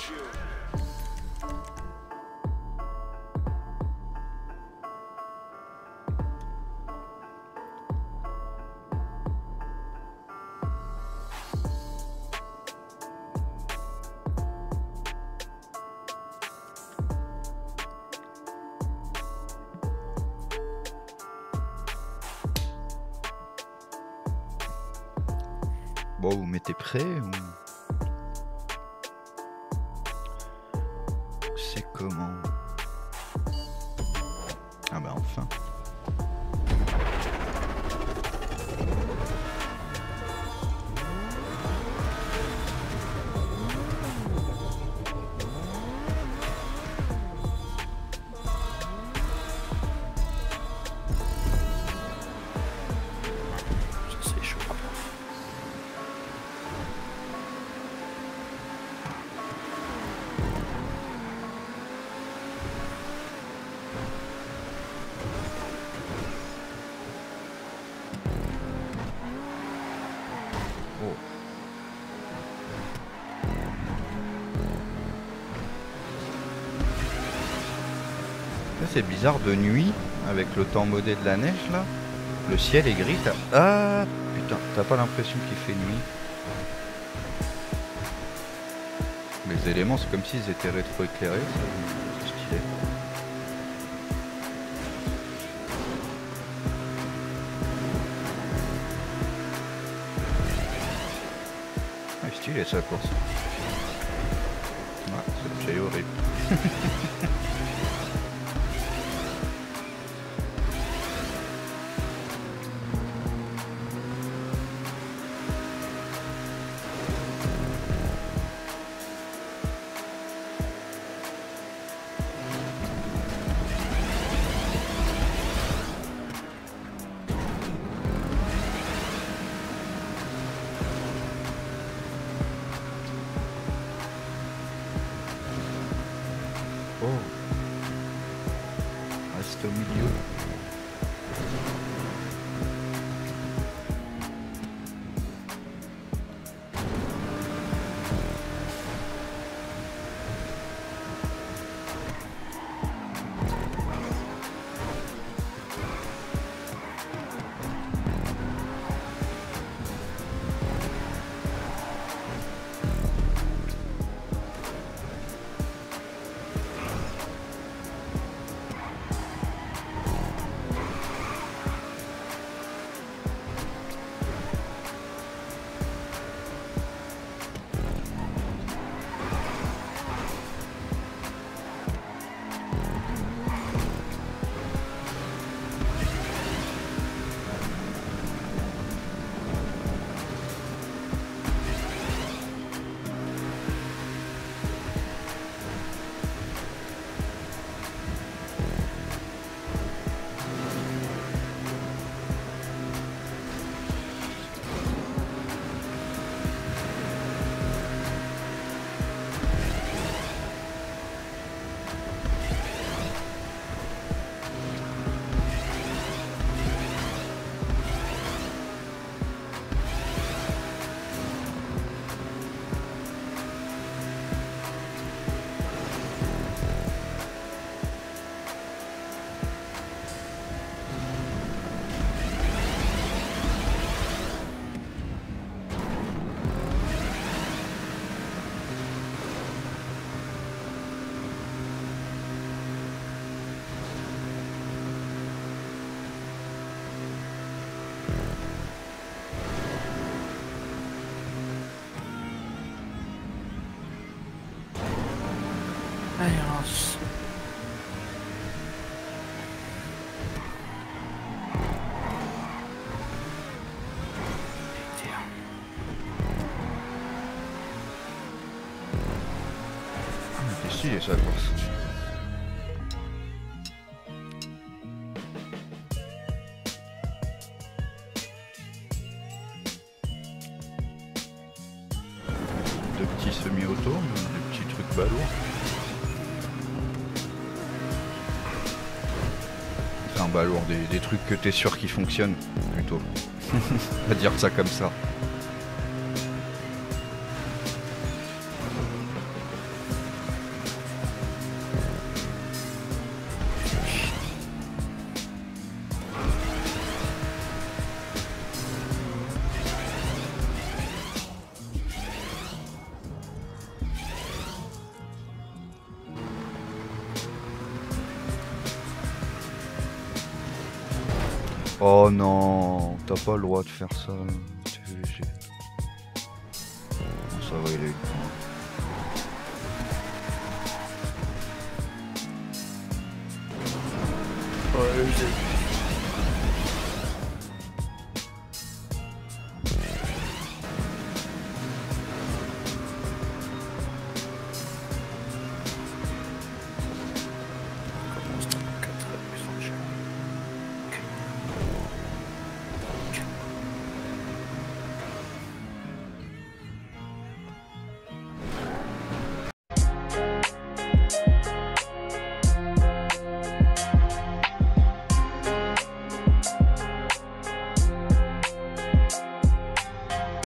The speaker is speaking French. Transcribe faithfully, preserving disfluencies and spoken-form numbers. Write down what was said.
Bon, vous mettez prêt ou... C'est comment? Ah bah enfin. C'est bizarre de nuit, avec le temps modé de la neige là, le ciel est gris. Ah putain, t'as pas l'impression qu'il fait nuit? Les éléments c'est comme s'ils étaient rétro-éclairés, c'est stylé. Ah, stylé ça course. Ouais, c'est horrible. Reste au milieu. Si, ça course. Deux petits semi-auto, des petits trucs balourds. Enfin balourd, des, des trucs que t'es sûr qu'ils fonctionnent plutôt. On va dire ça comme ça. Oh non, t'as pas le droit de faire ça. T V G. Bon, ça va, il a eu le point. Ouais, j'ai vu.